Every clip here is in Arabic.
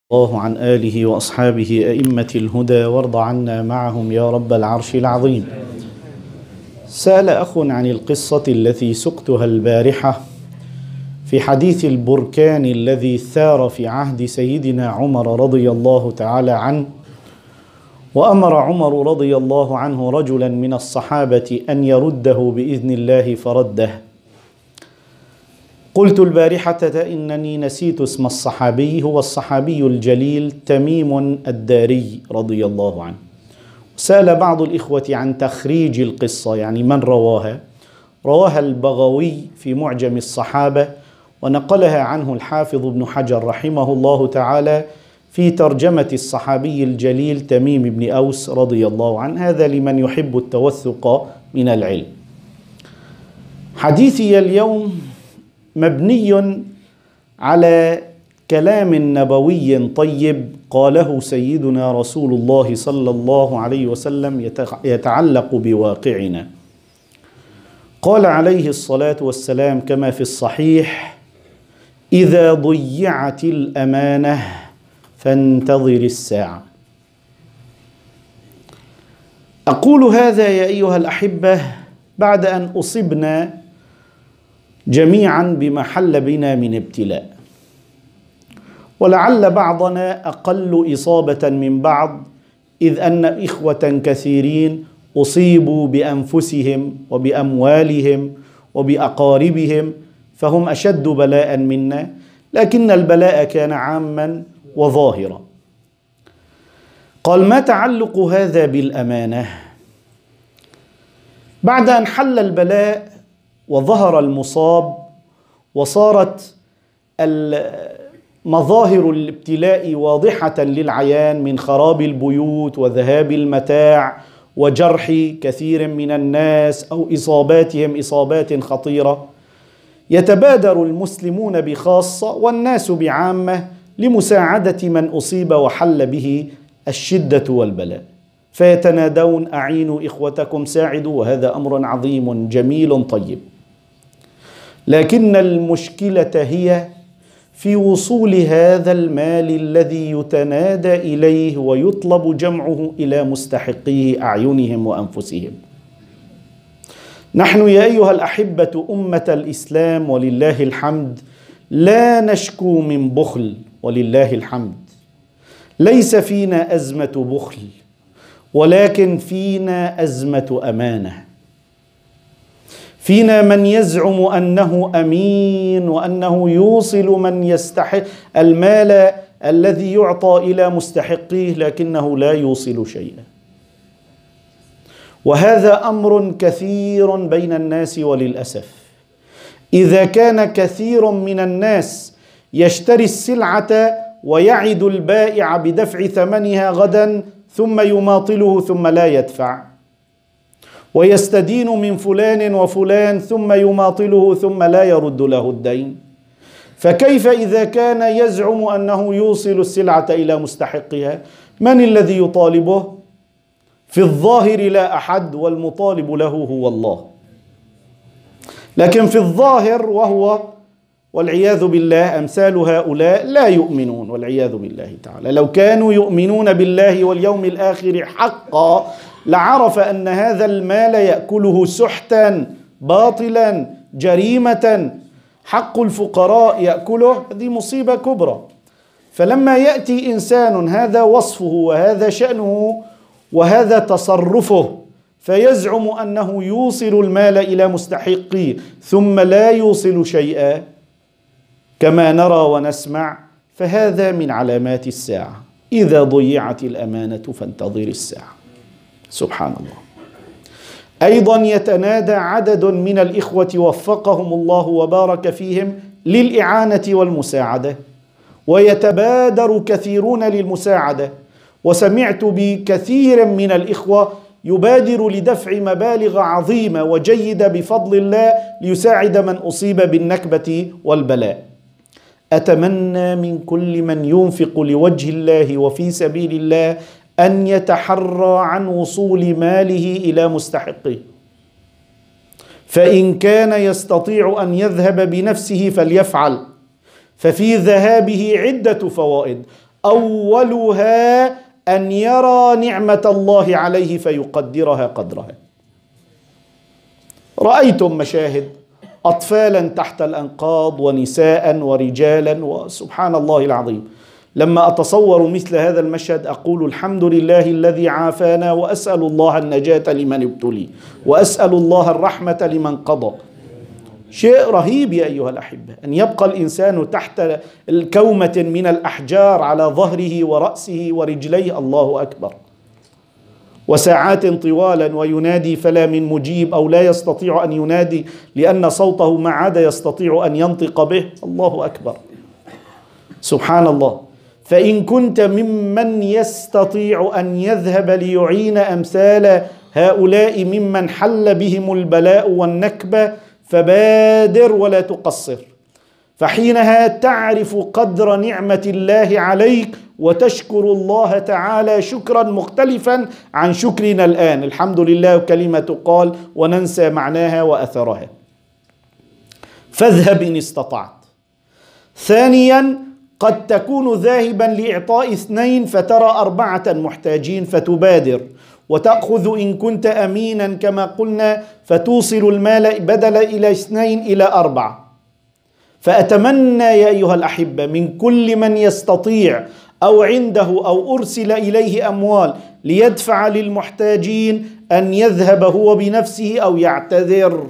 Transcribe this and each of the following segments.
الله عن آله وأصحابه أئمة الهدى وارض عنا معهم يا رب العرش العظيم. سأل أخ عن القصة التي سقتها البارحة في حديث البركان الذي ثار في عهد سيدنا عمر رضي الله تعالى عنه، وأمر عمر رضي الله عنه رجلا من الصحابة أن يرده بإذن الله فرده. قلت البارحة إنني نسيت اسم الصحابي، هو الصحابي الجليل تميم الداري رضي الله عنه. سأل بعض الإخوة عن تخريج القصة، يعني من رواها. رواها البغوي في معجم الصحابة، ونقلها عنه الحافظ ابن حجر رحمه الله تعالى في ترجمة الصحابي الجليل تميم بن أوس رضي الله عنه. هذا لمن يحب التوثق من العلم. حديثي اليوم مبني على كلام نبوي طيب قاله سيدنا رسول الله صلى الله عليه وسلم يتعلق بواقعنا. قال عليه الصلاة والسلام كما في الصحيح: إذا ضيعت الأمانة فانتظر الساعة. أقول هذا يا أيها الأحبة بعد أن أصبنا جميعا بما حل بنا من ابتلاء، ولعل بعضنا أقل إصابة من بعض، إذ أن إخوة كثيرين أصيبوا بأنفسهم وبأموالهم وبأقاربهم، فهم أشد بلاء منا، لكن البلاء كان عاما وظاهرا. قال: ما تعلق هذا بالأمانة؟ بعد أن حل البلاء وظهر المصاب وصارت مظاهر الابتلاء واضحة للعيان من خراب البيوت وذهاب المتاع وجرح كثير من الناس أو إصاباتهم إصابات خطيرة، يتبادر المسلمون بخاصة والناس بعامة لمساعدة من أصيب وحل به الشدة والبلاء، فيتنادون: أعينوا إخوتكم، ساعدوا. وهذا أمر عظيم جميل طيب، لكن المشكلة هي في وصول هذا المال الذي يتنادى إليه ويطلب جمعه إلى مستحقيه أعينهم وأنفسهم. نحن يا أيها الأحبة أمة الإسلام ولله الحمد لا نشكو من بخل، ولله الحمد. ليس فينا أزمة بخل، ولكن فينا أزمة أمانة. فينا من يزعم أنه أمين وأنه يوصل من يستحق المال الذي يعطى إلى مستحقيه، لكنه لا يوصل شيئا. وهذا أمر كثير بين الناس، وللأسف إذا كان كثير من الناس يشتري السلعة ويعد البائع بدفع ثمنها غدا، ثم يماطله ثم لا يدفع، ويستدين من فلان وفلان ثم يماطله ثم لا يرد له الدين، فكيف إذا كان يزعم أنه يوصل السلعة إلى مستحقها؟ من الذي يطالبه؟ في الظاهر لا أحد، والمطالب له هو الله. لكن في الظاهر وهو والعياذ بالله أمثال هؤلاء لا يؤمنون، والعياذ بالله تعالى. لو كانوا يؤمنون بالله واليوم الآخر حقا لعرف أن هذا المال يأكله سحتا باطلا جريمة، حق الفقراء يأكله، هذه مصيبة كبرى. فلما يأتي إنسان هذا وصفه وهذا شأنه وهذا تصرفه فيزعم أنه يوصل المال إلى مستحقيه ثم لا يوصل شيئا كما نرى ونسمع، فهذا من علامات الساعة. إذا ضيعت الأمانة فانتظر الساعة. سبحان الله. أيضا يتنادى عدد من الإخوة وفقهم الله وبارك فيهم للإعانة والمساعدة، ويتبادر كثيرون للمساعدة، وسمعت بكثير من الإخوة يبادر لدفع مبالغ عظيمة وجيدة بفضل الله ليساعد من أصيب بالنكبة والبلاء. أتمنى من كل من ينفق لوجه الله وفي سبيل الله أن يتحرى عن وصول ماله إلى مستحقه، فإن كان يستطيع أن يذهب بنفسه فليفعل، ففي ذهابه عدة فوائد. أولها أن يرى نعمة الله عليه فيقدرها قدرها. رأيتم مشاهد أطفالا تحت الأنقاض ونساء ورجالا، وسبحان الله العظيم لما أتصور مثل هذا المشهد أقول الحمد لله الذي عافانا، وأسأل الله النجاة لمن ابتلي، وأسأل الله الرحمة لمن قضى. شيء رهيب يا أيها الأحبة أن يبقى الإنسان تحت الكومة من الأحجار على ظهره ورأسه ورجليه، الله أكبر، وساعات طوالا وينادي فلا من مجيب، أو لا يستطيع أن ينادي لأن صوته ما عاد يستطيع أن ينطق به، الله أكبر سبحان الله. فإن كنت ممن يستطيع أن يذهب ليعين أمثال هؤلاء ممن حل بهم البلاء والنكبة فبادر ولا تقصر، فحينها تعرف قدر نعمة الله عليك وتشكر الله تعالى شكرا مختلفا عن شكرنا الآن. الحمد لله كلمة تقال وننسى معناها وأثرها. فاذهب إن استطعت. ثانيا، قد تكون ذاهبا لإعطاء 2 فترى 4 محتاجين فتبادر وتأخذ إن كنت أمينا كما قلنا فتوصل المال بدل إلى 2 إلى 4. فأتمنى يا أيها الأحبة من كل من يستطيع أو عنده أو أرسل إليه أموال ليدفع للمحتاجين أن يذهب هو بنفسه أو يعتذر.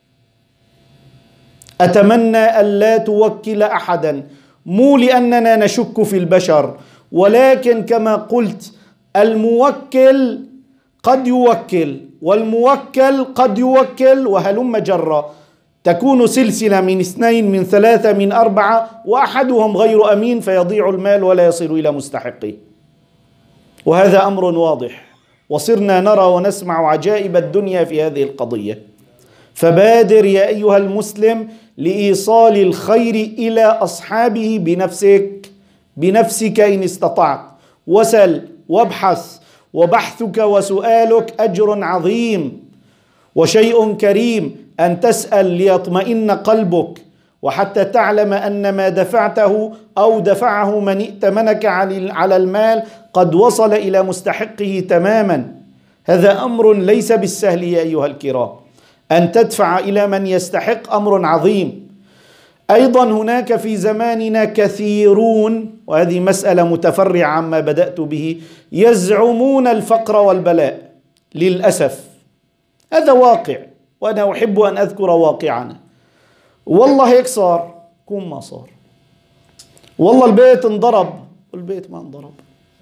أتمنى أن لا توكل أحدا، مو لأننا نشك في البشر، ولكن كما قلت الموكل قد يوكل والموكل قد يوكل، وهلم جرا، تكون سلسلة من 2 من 3 من 4 وأحدهم غير أمين فيضيع المال ولا يصل إلى مستحقه، وهذا أمر واضح، وصرنا نرى ونسمع عجائب الدنيا في هذه القضية. فبادر يا أيها المسلم لإيصال الخير إلى أصحابه بنفسك إن استطعت، وسل وابحث، وبحثك وسؤالك أجر عظيم وشيء كريم أن تسأل ليطمئن قلبك، وحتى تعلم أن ما دفعته أو دفعه من ائتمنك على المال قد وصل إلى مستحقه تماما. هذا أمر ليس بالسهل يا أيها الكرام، أن تدفع إلى من يستحق أمر عظيم. أيضا هناك في زماننا كثيرون، وهذه مسألة متفرعة عما بدأت به، يزعمون الفقر والبلاء. للأسف هذا واقع، وأنا أحب أن أذكر واقعنا. والله هيك صار كون ما صار، والله البيت انضرب والبيت ما انضرب،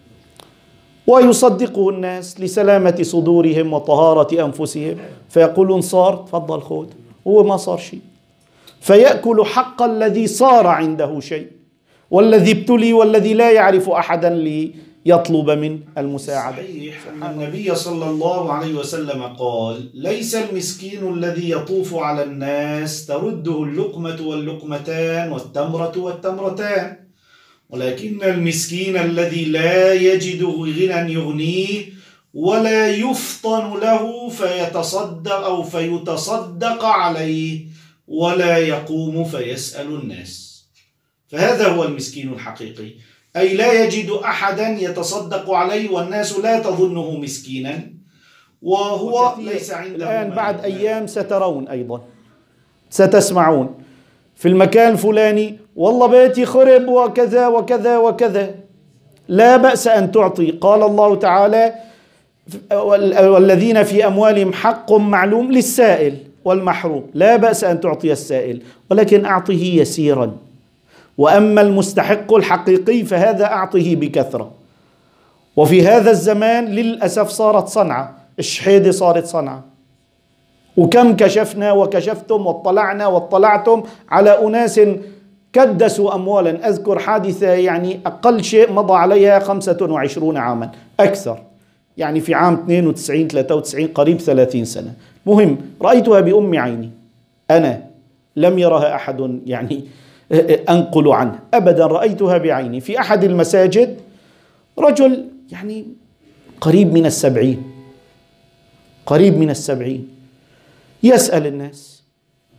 ويصدقه الناس لسلامة صدورهم وطهارة أنفسهم، فيقولون صار تفضل خذ، هو ما صار شيء، فيأكل حق الذي صار عنده شيء، والذي ابتلي والذي لا يعرف أحدا ليطلب من المساعدة. صحيح أن النبي صلى الله عليه وسلم قال: ليس المسكين الذي يطوف على الناس ترده اللقمة واللقمتان والتمرة والتمرتان، ولكن المسكين الذي لا يجد غنى يغنيه ولا يفطن له فيتصدق أو فيتصدق عليه ولا يقوم فيسأل الناس. فهذا هو المسكين الحقيقي، أي لا يجد أحدا يتصدق عليه والناس لا تظنه مسكينا، وهو ليس عنده. الآن بعد أيام سترون أيضا، ستسمعون في المكان الفلاني والله بيتي خرب وكذا وكذا وكذا. لا بأس أن تعطي، قال الله تعالى: والذين في أموالهم حق معلوم للسائل والمحروم. لا بأس أن تعطي السائل، ولكن أعطه يسيرا، وأما المستحق الحقيقي فهذا أعطه بكثرة. وفي هذا الزمان للأسف صارت صنعة، الشحيدة صارت صنعة، وكم كشفنا وكشفتم واطلعنا واطلعتم على أناس كدسوا أموالا. أذكر حادثة يعني أقل شيء مضى عليها 25 عاما أكثر، يعني في عام 92 93 قريب 30 سنة. مهم رأيتها بأم عيني، أنا لم يرها أحد يعني أنقل عنه أبدا، رأيتها بعيني في أحد المساجد. رجل يعني قريب من 70، قريب من 70، يسأل الناس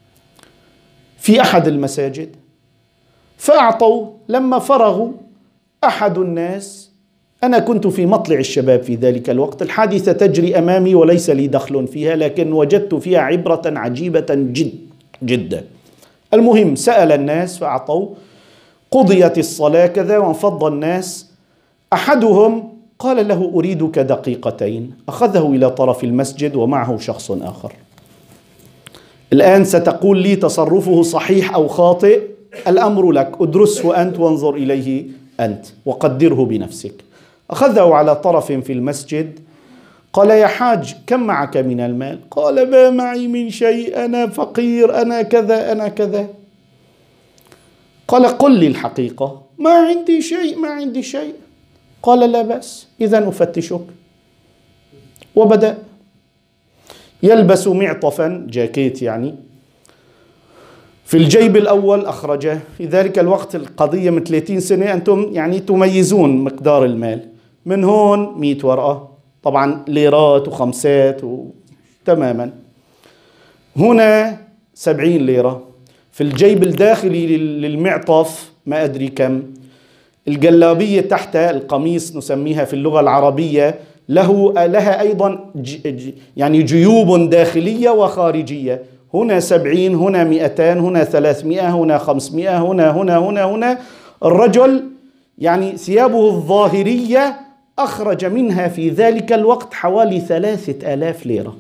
في أحد المساجد، فأعطوا. لما فرغوا أحد الناس، أنا كنت في مطلع الشباب في ذلك الوقت، الحادثة تجري أمامي وليس لي دخل فيها، لكن وجدت فيها عبرة عجيبة جدا. المهم سأل الناس فأعطوا، قضيت الصلاة كذا وانفض الناس. أحدهم قال له أريدك دقيقتين، أخذه إلى طرف المسجد ومعه شخص آخر. الآن ستقول لي تصرفه صحيح أو خاطئ، الأمر لك، أدرسه أنت وانظر إليه أنت وقدره بنفسك. أخذه على طرف في المسجد، قال يا حاج كم معك من المال؟ قال ما معي من شيء، أنا فقير، أنا كذا أنا كذا. قال قل لي الحقيقة. ما عندي شيء، ما عندي شيء. قال لا بأس، إذن أفتشك. وبدأ يلبس معطفا، جاكيت يعني، في الجيب الأول أخرجه. في ذلك الوقت القضية من 30 سنة، أنتم يعني تميزون مقدار المال. من هون 100 ورقة، طبعا ليرات وخمسات تماما. هنا 70 ليرة. في الجيب الداخلي للمعطف ما أدري كم. الجلابية تحت القميص نسميها في اللغة العربية لها أيضا يعني جيوب داخلية وخارجية. هنا 70، هنا 200، هنا 300، هنا 500، هنا. الرجل يعني ثيابه الظاهرية أخرج منها في ذلك الوقت حوالي 3000 ليرة.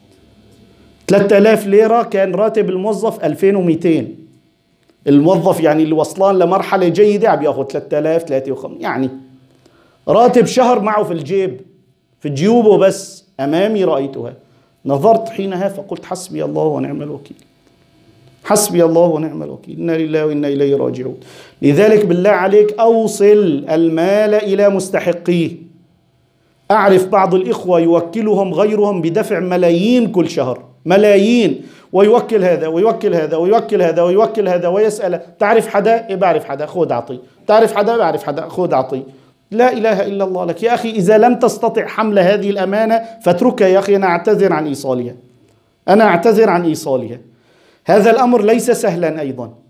3000 ليرة كان راتب الموظف 2200. الموظف يعني اللي وصلان لمرحلة جيدة عم ياخذ 3000 53، يعني راتب شهر معه في الجيب، في جيوبه بس. أمامي رأيتها، نظرت حينها فقلت حسبي الله ونعم الوكيل، حسبي الله ونعم الوكيل، إنا لله وإنا إليه راجعون. لذلك بالله عليك أوصل المال إلى مستحقيه. أعرف بعض الإخوة يوكلهم غيرهم بدفع ملايين كل شهر، ملايين، ويوكل هذا ويوكل هذا ويوكل هذا ويوكل هذا ويسأل تعرف حدا؟ إيه بعرف حدا، خذ أعطي. تعرف حدا؟ بعرف حدا، خذ أعطي. لا إله إلا الله لك يا أخي، إذا لم تستطع حمل هذه الأمانة فاتركها يا أخي، أنا أعتذر عن إيصالها، أنا أعتذر عن إيصالها. هذا الأمر ليس سهلا.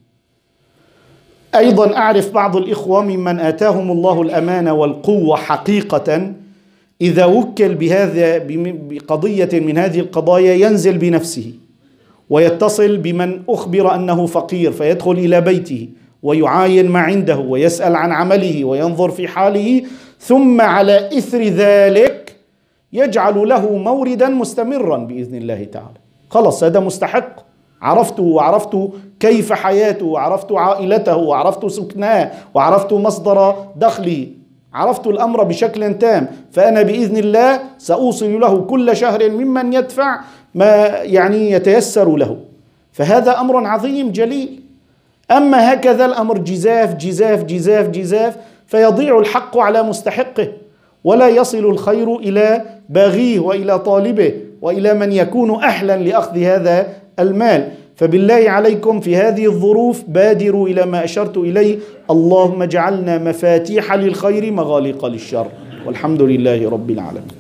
أيضا أعرف بعض الإخوة ممن آتاهم الله الأمانة والقوة حقيقة، إذا وكل بقضية من هذه القضايا ينزل بنفسه ويتصل بمن أخبر أنه فقير، فيدخل إلى بيته ويعاين ما عنده ويسأل عن عمله وينظر في حاله، ثم على إثر ذلك يجعل له موردا مستمرا بإذن الله تعالى. خلص هذا مستحق، عرفته وعرفت كيف حياته وعرفت عائلته وعرفت سكناه وعرفت مصدر دخله، عرفت الأمر بشكل تام، فأنا بإذن الله سأوصل له كل شهر ممن يدفع ما يعني يتيسر له. فهذا أمر عظيم جليل. أما هكذا الأمر جزاف جزاف جزاف جزاف، فيضيع الحق على مستحقه، ولا يصل الخير إلى باغيه وإلى طالبه وإلى من يكون أهلا لأخذ هذا المال. فبالله عليكم في هذه الظروف بادروا إلى ما أشرت إليه. اللهم اجعلنا مفاتيح للخير مغاليق للشر، والحمد لله رب العالمين.